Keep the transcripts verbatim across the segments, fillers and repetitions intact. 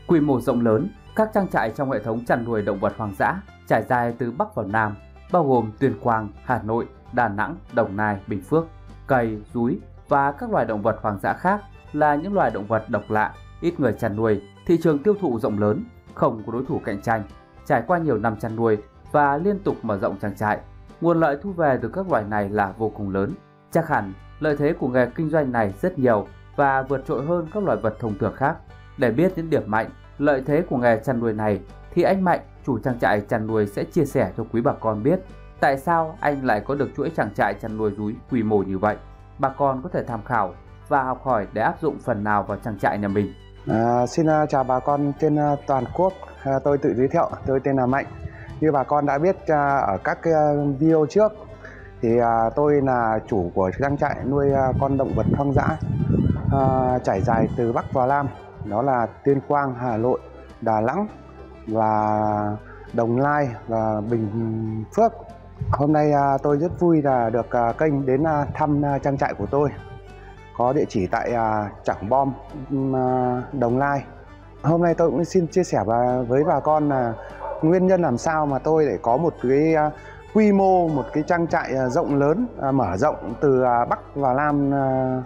Quy mô rộng lớn, các trang trại trong hệ thống chăn nuôi động vật hoang dã trải dài từ Bắc vào Nam, bao gồm Tuyên Quang, Hà Nội, Đà Nẵng, Đồng Nai, Bình Phước. Cầy, dúi và các loài động vật hoang dã khác là những loài động vật độc lạ, ít người chăn nuôi, thị trường tiêu thụ rộng lớn, không có đối thủ cạnh tranh. Trải qua nhiều năm chăn nuôi và liên tục mở rộng trang trại, nguồn lợi thu về từ các loài này là vô cùng lớn. Chắc hẳn lợi thế của nghề kinh doanh này rất nhiều và vượt trội hơn các loài vật thông thường khác. Để biết những điểm mạnh, lợi thế của nghề chăn nuôi này thì anh Mạnh, chủ trang trại chăn nuôi sẽ chia sẻ cho quý bà con biết tại sao anh lại có được chuỗi trang trại chăn nuôi dúi quy mô như vậy. Bà con có thể tham khảo và học hỏi để áp dụng phần nào vào trang trại nhà mình. À, xin uh, chào bà con trên uh, toàn quốc. Uh, tôi tự giới thiệu, tôi tên là Mạnh. Như bà con đã biết uh, ở các uh, video trước thì uh, tôi là chủ của trang trại nuôi uh, con động vật hoang dã uh, trải dài từ Bắc vào Nam, đó là Tuyên Quang, Hà Nội, Đà Nẵng và Đồng Nai và Bình Phước. Hôm nay uh, tôi rất vui là được uh, kênh đến uh, thăm uh, trang trại của tôi, có địa chỉ tại uh, Trảng Bom, uh, Đồng Nai. Hôm nay tôi cũng xin chia sẻ với bà con là nguyên nhân làm sao mà tôi lại có một cái uh, quy mô, một cái trang trại uh, rộng lớn, uh, mở rộng từ uh, Bắc vào Nam. Uh,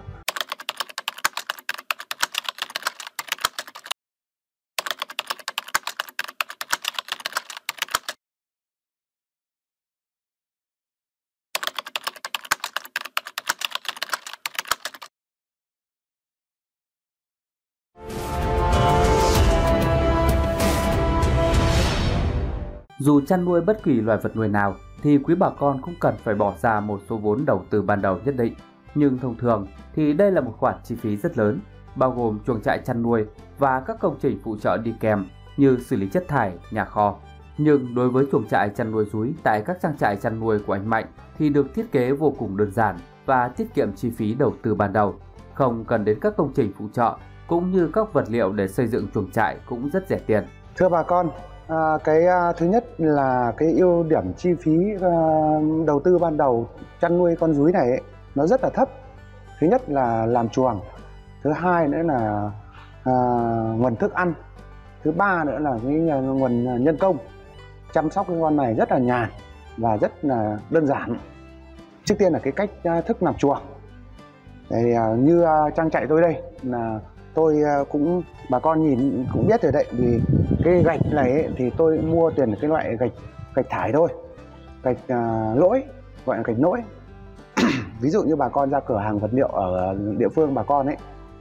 Dù chăn nuôi bất kỳ loài vật nuôi nào thì quý bà con cũng cần phải bỏ ra một số vốn đầu tư ban đầu nhất định. Nhưng thông thường thì đây là một khoản chi phí rất lớn, bao gồm chuồng trại chăn nuôi và các công trình phụ trợ đi kèm như xử lý chất thải, nhà kho. Nhưng đối với chuồng trại chăn nuôi dúi tại các trang trại chăn nuôi của anh Mạnh thì được thiết kế vô cùng đơn giản và tiết kiệm chi phí đầu tư ban đầu, không cần đến các công trình phụ trợ cũng như các vật liệu để xây dựng chuồng trại cũng rất rẻ tiền. Thưa bà con, À, cái uh, thứ nhất là cái ưu điểm chi phí uh, đầu tư ban đầu chăn nuôi con dúi này ấy, nó rất là thấp. Thứ nhất là làm chuồng, thứ hai nữa là uh, nguồn thức ăn, thứ ba nữa là cái nguồn nhân công. Chăm sóc cái con này rất là nhàn và rất là đơn giản. Trước tiên là cái cách uh, thức làm chuồng. Thì, uh, như uh, trang trại tôi đây là tôi uh, cũng bà con nhìn cũng biết rồi đấy, vì cái gạch này ấy, thì tôi mua tiền cái loại gạch gạch thải thôi, gạch uh, lỗi, gọi là gạch nỗi. Ví dụ như bà con ra cửa hàng vật liệu ở địa phương bà con ấy,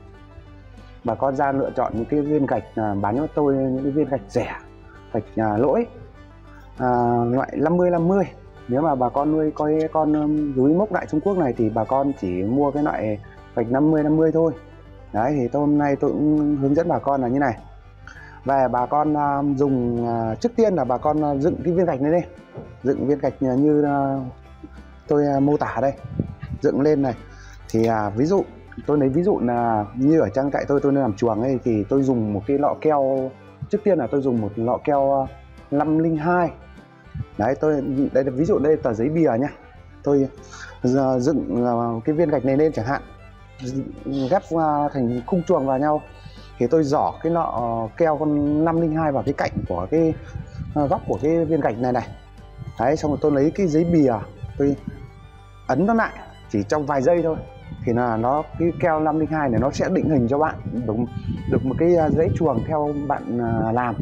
bà con ra lựa chọn những cái viên gạch uh, bán cho tôi những cái viên gạch rẻ, gạch uh, lỗi uh, loại năm mươi năm mươi. Nếu mà bà con nuôi coi con um, dúi mốc đại Trung Quốc này thì bà con chỉ mua cái loại gạch năm mươi năm mươi thôi. Đấy, thì tôi hôm nay tôi cũng hướng dẫn bà con là như này. Về bà con uh, dùng uh, trước tiên là bà con uh, dựng cái viên gạch này lên, dựng viên gạch uh, như uh, tôi uh, mô tả đây, dựng lên này. Thì uh, ví dụ tôi lấy ví dụ là như ở trang trại tôi tôi làm chuồng ấy, thì tôi dùng một cái lọ keo. Trước tiên là tôi dùng một lọ keo uh, năm không hai. Đấy, tôi đây là ví dụ, đây là tờ giấy bìa nhá. Tôi uh, dựng uh, cái viên gạch này lên chẳng hạn, ghép uh, thành khung chuồng vào nhau, thì tôi giỏ cái lọ keo con năm không hai vào cái cạnh của cái uh, góc của cái viên gạch này này. Đấy, xong rồi tôi lấy cái giấy bìa tôi ấn nó lại chỉ trong vài giây thôi, thì là nó cái keo năm không hai này nó sẽ định hình cho bạn được, được một cái dãy chuồng theo bạn uh, làm.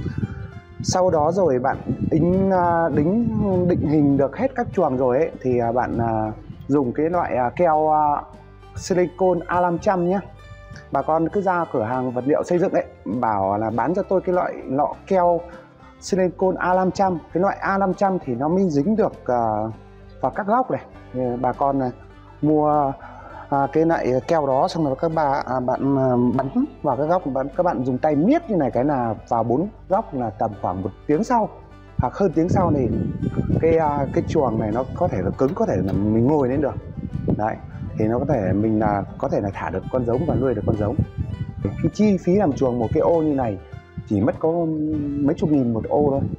Sau đó rồi bạn đính, uh, đính định hình được hết các chuồng rồi ấy, thì uh, bạn uh, dùng cái loại uh, keo uh, silicon A năm trăm nhé. Bà con cứ ra cửa hàng vật liệu xây dựng ấy, bảo là bán cho tôi cái loại lọ keo silicon A năm trăm. Cái loại A năm trăm thì nó mới dính được uh, vào các góc này. Thì bà con uh, mua uh, cái loại keo đó, xong rồi các bà, uh, bạn uh, bắn vào các góc. Bạn, các bạn dùng tay miết như này cái là vào bốn góc là tầm khoảng một tiếng sau hoặc hơn tiếng sau thì cái, uh, cái chuồng này nó có thể là cứng, có thể là mình ngồi lên được. Đấy, thì nó có thể mình là có thể là thả được con giống và nuôi được con giống. Cái chi phí làm chuồng một cái ô như này chỉ mất có mấy chục nghìn một ô thôi.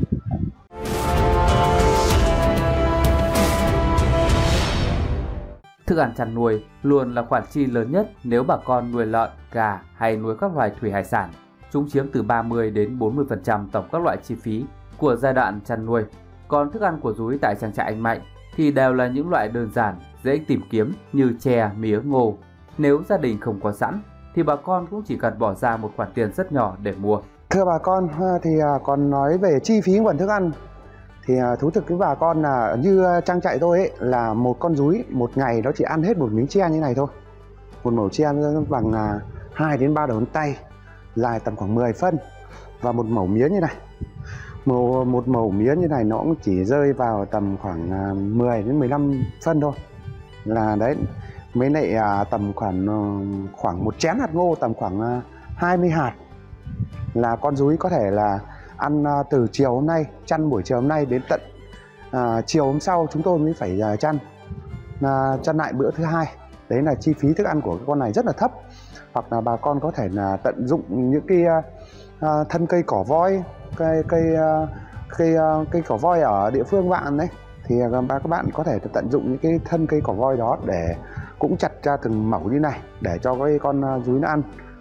Thức ăn chăn nuôi luôn là khoản chi lớn nhất nếu bà con nuôi lợn, gà hay nuôi các loài thủy hải sản. chúng chiếm từ ba mươi đến bốn mươi phần trăm tổng các loại chi phí của giai đoạn chăn nuôi. Còn thức ăn của rúi tại trang trại anh Mạnh thì đều là những loại đơn giản, dễ tìm kiếm như chè, mía, ngô. Nếu gia đình không có sẵn thì bà con cũng chỉ cần bỏ ra một khoản tiền rất nhỏ để mua. Thưa bà con, thì còn nói về chi phí nguồn thức ăn thì thú thực với bà con là như trang trại tôi ấy, là một con rúi một ngày nó chỉ ăn hết một miếng tre như này thôi. Một mẩu tre bằng hai đến ba đầu ngón tay, dài tầm khoảng mười phân, và một mẩu mía như này. Một, một mẩu mía như này nó cũng chỉ rơi vào tầm khoảng mười đến mười lăm phân thôi. Là đấy, mấy lại tầm khoảng khoảng một chén hạt ngô tầm khoảng hai mươi hạt là con rúi có thể là ăn từ chiều hôm nay, chăn buổi chiều hôm nay đến tận à, chiều hôm sau chúng tôi mới phải uh, chăn à, chăn lại bữa thứ hai. Đấy là chi phí thức ăn của con này rất là thấp. Hoặc là bà con có thể là tận dụng những cái uh, thân cây cỏ voi, cây cây uh, cây, uh, cây cỏ voi ở địa phương bạn đấy, thì uh, các bạn có thể tận dụng những cái thân cây cỏ voi đó để cũng chặt ra từng mẩu như này để cho cái con uh, rúi nó ăn.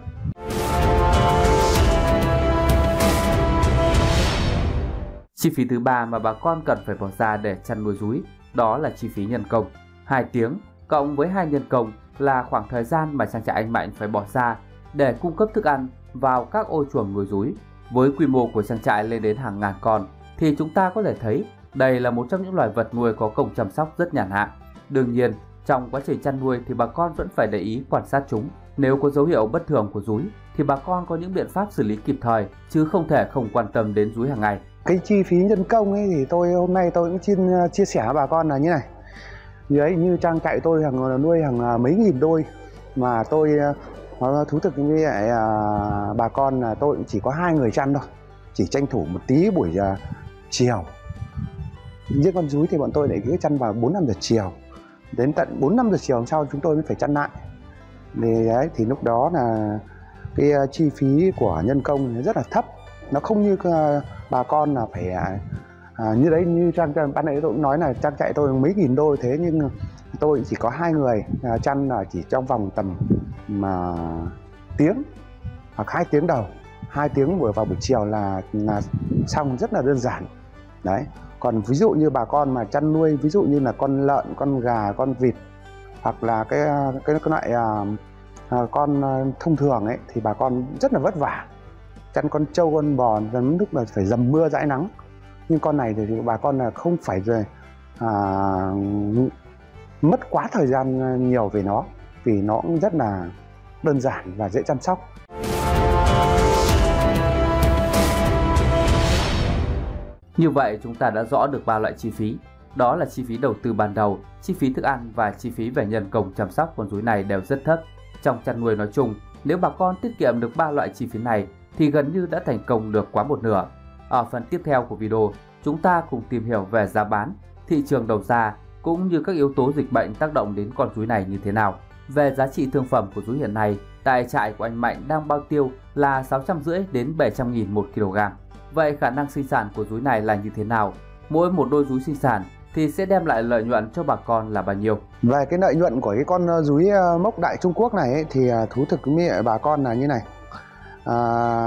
Chi phí thứ ba mà bà con cần phải bỏ ra để chăn nuôi rúi đó là chi phí nhân công. hai tiếng cộng với hai nhân công là khoảng thời gian mà trang trại anh Mạnh phải bỏ ra để cung cấp thức ăn vào các ô chuồng nuôi rúi. Với quy mô của trang trại lên đến hàng ngàn con thì chúng ta có thể thấy đây là một trong những loài vật nuôi có công chăm sóc rất nhàn hạ. Đương nhiên, trong quá trình chăn nuôi thì bà con vẫn phải để ý quan sát chúng. Nếu có dấu hiệu bất thường của rúi thì bà con có những biện pháp xử lý kịp thời, chứ không thể không quan tâm đến rúi hàng ngày. Cái chi phí nhân công ấy thì tôi hôm nay tôi cũng chia, chia sẻ với bà con là như này. Như ấy, như trang trại tôi hàng nuôi hàng mấy nghìn đôi, mà tôi nó thú thực với lại à, bà con là tôi cũng chỉ có hai người chăn thôi, chỉ tranh thủ một tí buổi à, chiều. Những con rúi thì bọn tôi lại cứ chăn vào bốn năm giờ chiều, đến tận bốn năm giờ chiều hôm sau chúng tôi mới phải chăn lại. Thì đấy, thì lúc đó là cái chi phí của nhân công rất là thấp, nó không như uh, bà con là phải uh, như đấy, như trang ban nãy tôi cũng nói là trang trại tôi mấy nghìn đôi, thế nhưng tôi chỉ có hai người uh, chăn là chỉ trong vòng tầm mà tiếng hoặc hai tiếng đầu, hai tiếng buổi vào buổi chiều là là xong, rất là đơn giản đấy. Còn ví dụ như bà con mà chăn nuôi ví dụ như là con lợn, con gà, con vịt hoặc là cái cái, cái loại uh, uh, con uh, thông thường ấy thì bà con rất là vất vả. Chăn con trâu, con bò đến lúc là phải dầm mưa dãi nắng, nhưng con này thì bà con là không phải rồi à, mất quá thời gian nhiều về nó, vì nó cũng rất là đơn giản và dễ chăm sóc. Như vậy chúng ta đã rõ được ba loại chi phí, đó là chi phí đầu tư ban đầu, chi phí thức ăn và chi phí về nhân công chăm sóc con rúi này đều rất thấp. Trong chăn nuôi nói chung, nếu bà con tiết kiệm được ba loại chi phí này thì gần như đã thành công được quá một nửa. Ở phần tiếp theo của video, chúng ta cùng tìm hiểu về giá bán, thị trường đầu ra cũng như các yếu tố dịch bệnh tác động đến con rúi này như thế nào. Về giá trị thương phẩm của rúi hiện nay, tại trại của anh Mạnh đang bao tiêu là sáu trăm rưỡi đến bảy trăm nghìn một kg. Vậy khả năng sinh sản của rúi này là như thế nào? Mỗi một đôi rúi sinh sản thì sẽ đem lại lợi nhuận cho bà con là bao nhiêu? Về cái lợi nhuận của cái con rúi mốc đại Trung Quốc này ấy, thì thú thực với bà con là như này. À,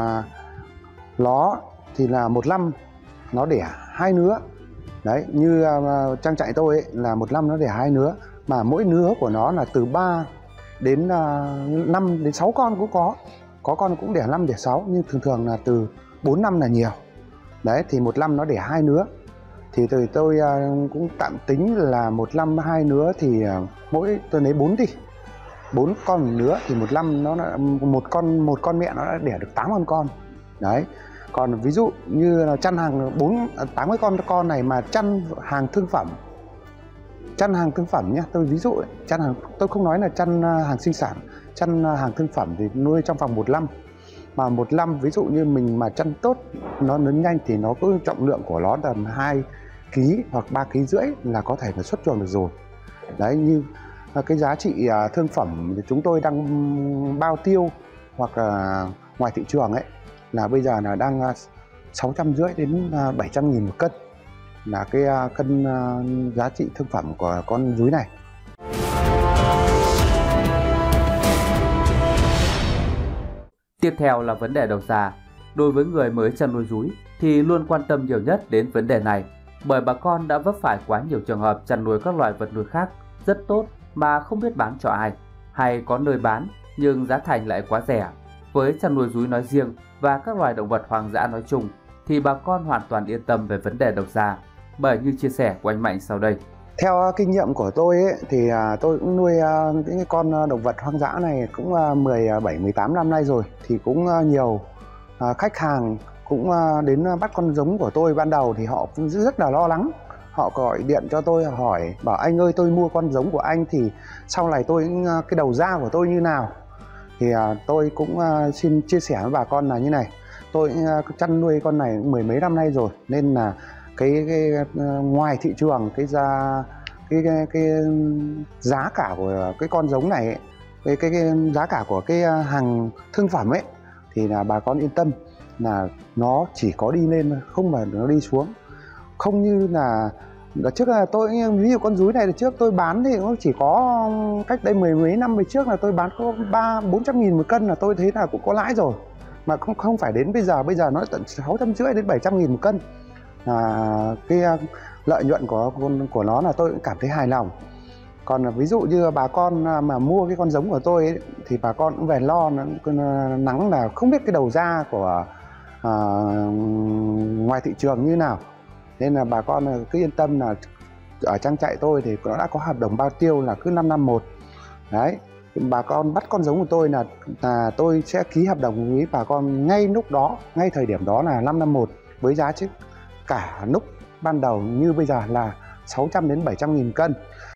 nó thì là một năm nó đẻ hai nứa đấy, như uh, trang trại tôi ấy, là một năm nó đẻ hai nứa, mà mỗi nứa của nó là từ ba đến uh, năm đến sáu con cũng có, có con cũng đẻ năm đẻ sáu, nhưng thường thường là từ bốn năm là nhiều đấy. Thì một năm nó đẻ hai nứa, thì từ tôi uh, cũng tạm tính là một năm hai nứa thì uh, mỗi tôi lấy bốn đi bốn con một nứa, thì một năm nó là một con một con mẹ nó đã đẻ được tám con con đấy. Còn ví dụ như là chăn hàng bốn tám mươi con con này mà chăn hàng thương phẩm, chăn hàng thương phẩm nhé, tôi ví dụ ấy, chăn hàng, tôi không nói là chăn hàng sinh sản, chăn hàng thương phẩm thì nuôi trong vòng một năm, mà một năm ví dụ như mình mà chăn tốt, nó lớn nhanh thì nó có trọng lượng của nó tầm hai ký hoặc ba ký rưỡi là có thể là xuất chuồng được rồi đấy. Như cái giá trị thương phẩm thì chúng tôi đang bao tiêu hoặc là ngoài thị trường ấy là bây giờ là đang sáu trăm rưỡi đến bảy trăm nghìn một cân, là cái cân giá trị thương phẩm của con rúi này. Tiếp Tiếp theo là vấn đề đầu ra. Đối với người mới chăn nuôi rúi thì luôn quan tâm nhiều nhất đến vấn đề này, bởi bà con đã vấp phải quá nhiều trường hợp chăn nuôi các loài vật nuôi khác rất tốt mà không biết bán cho ai, hay có nơi bán nhưng giá thành lại quá rẻ. Với chăn nuôi rúi nói riêng và các loài động vật hoang dã nói chung thì bà con hoàn toàn yên tâm về vấn đề đầu ra, bởi như chia sẻ của anh Mạnh sau đây. Theo kinh nghiệm của tôi ấy, thì tôi cũng nuôi những con động vật hoang dã này cũng mười bảy mười tám năm nay rồi, thì cũng nhiều khách hàng cũng đến bắt con giống của tôi. Ban đầu thì họ cũng rất là lo lắng, họ gọi điện cho tôi hỏi bảo anh ơi, tôi mua con giống của anh thì sau này tôi cái đầu ra của tôi như nào. Thì tôi cũng xin chia sẻ với bà con là như này, tôi chăn nuôi con này mười mấy năm nay rồi, nên là cái, cái ngoài thị trường cái giá cái, cái cái giá cả của cái con giống này ấy, cái, cái cái giá cả của cái hàng thương phẩm ấy, thì là bà con yên tâm là nó chỉ có đi lên không mà nó đi xuống. Không như là trước là tôi, ví dụ con rúi này trước tôi bán thì nó chỉ có cách đây mười mấy năm về trước là tôi bán có ba bốn trăm nghìn một cân là tôi thấy là cũng có lãi rồi, mà không không phải đến bây giờ bây giờ nó tận sáu trăm rưỡi đến bảy trăm nghìn một cân. À, cái lợi nhuận của của nó là tôi cũng cảm thấy hài lòng. Còn ví dụ như bà con mà mua cái con giống của tôi ấy, thì bà con cũng về lo nắng là không biết cái đầu ra của à, ngoài thị trường như nào, nên là bà con cứ yên tâm là ở trang trại tôi thì nó đã có hợp đồng bao tiêu là cứ năm năm một. Đấy, bà con bắt con giống của tôi là, là tôi sẽ ký hợp đồng với bà con ngay lúc đó, ngay thời điểm đó là năm năm một, với giá chứ cả lúc ban đầu như bây giờ là sáu trăm đến bảy trăm nghìn cân.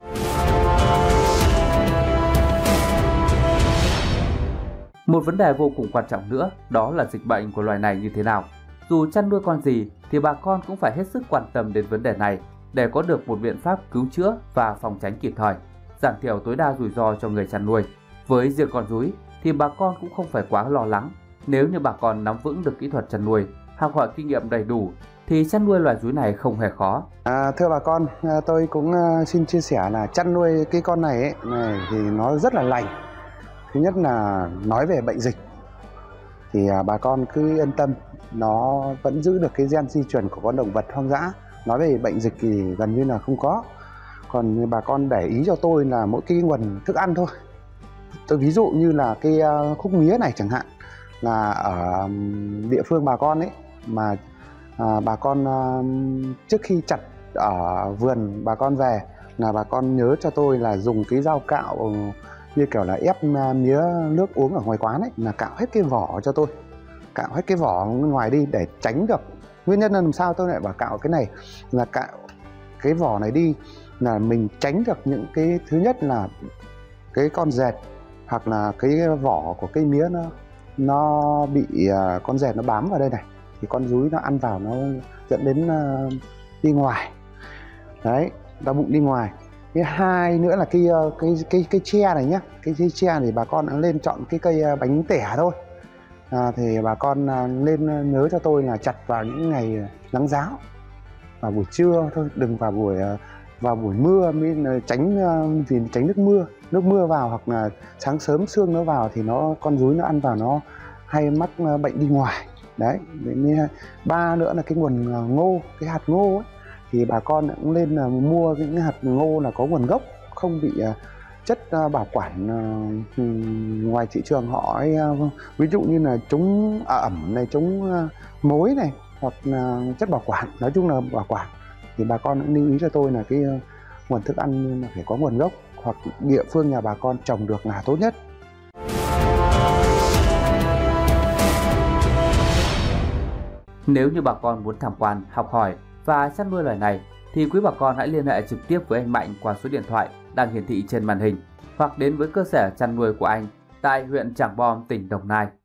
Một vấn đề vô cùng quan trọng nữa đó là dịch bệnh của loài này như thế nào. Dù chăn nuôi con gì thì bà con cũng phải hết sức quan tâm đến vấn đề này để có được một biện pháp cứu chữa và phòng tránh kịp thời, giảm thiểu tối đa rủi ro cho người chăn nuôi. Với riêng con rúi thì bà con cũng không phải quá lo lắng. Nếu như bà con nắm vững được kỹ thuật chăn nuôi, học hỏi kinh nghiệm đầy đủ thì chăn nuôi loài rúi này không hề khó. À, thưa bà con, tôi cũng xin chia sẻ là chăn nuôi cái con này, ấy, này thì nó rất là lành. Thứ nhất là nói về bệnh dịch thì bà con cứ yên tâm, nó vẫn giữ được cái gen di truyền của con động vật hoang dã. Nói về bệnh dịch thì gần như là không có. Còn bà con để ý cho tôi là mỗi cái nguồn thức ăn thôi. Tôi ví dụ như là cái khúc mía này chẳng hạn, là ở địa phương bà con ấy mà à, bà con à, trước khi chặt ở vườn bà con về là bà con nhớ cho tôi là dùng cái dao cạo như kiểu là ép mía nước uống ở ngoài quán ấy, là cạo hết cái vỏ cho tôi, cạo hết cái vỏ ngoài đi để tránh được. Nguyên nhân là làm sao tôi lại bảo cạo cái này là cạo cái vỏ này đi là mình tránh được những cái, thứ nhất là cái con dẹt hoặc là cái vỏ của cây mía nó nó bị uh, con dẹt nó bám vào đây này, thì con rúi nó ăn vào nó dẫn đến uh, đi ngoài. Đấy, đau bụng đi ngoài. Cái hai nữa là cái cái cái cái tre này nhá, cái cây tre thì bà con lên chọn cái cây bánh tẻ thôi. À, thì bà con lên nhớ cho tôi là chặt vào những ngày nắng ráo, vào buổi trưa thôi, đừng vào buổi vào buổi mưa, mới tránh vì tránh nước mưa, nước mưa vào hoặc là sáng sớm sương nó vào thì nó con rúi nó ăn vào nó hay mắc bệnh đi ngoài. Đấy, ba nữa là cái nguồn ngô, cái hạt ngô ấy, thì bà con cũng nên là mua những hạt ngô là có nguồn gốc, không bị chất bảo quản ngoài thị trường họ ấy, ví dụ như là chống ẩm này, chống mối này, hoặc là chất bảo quản, nói chung là bảo quản. Thì bà con cũng lưu ý cho tôi là cái nguồn thức ăn phải có nguồn gốc hoặc địa phương nhà bà con trồng được là tốt nhất. Nếu như bà con muốn tham quan, học hỏi và chăn nuôi loài này thì quý bà con hãy liên hệ trực tiếp với anh Mạnh qua số điện thoại đang hiển thị trên màn hình, hoặc đến với cơ sở chăn nuôi của anh tại huyện Trảng Bom, tỉnh Đồng Nai.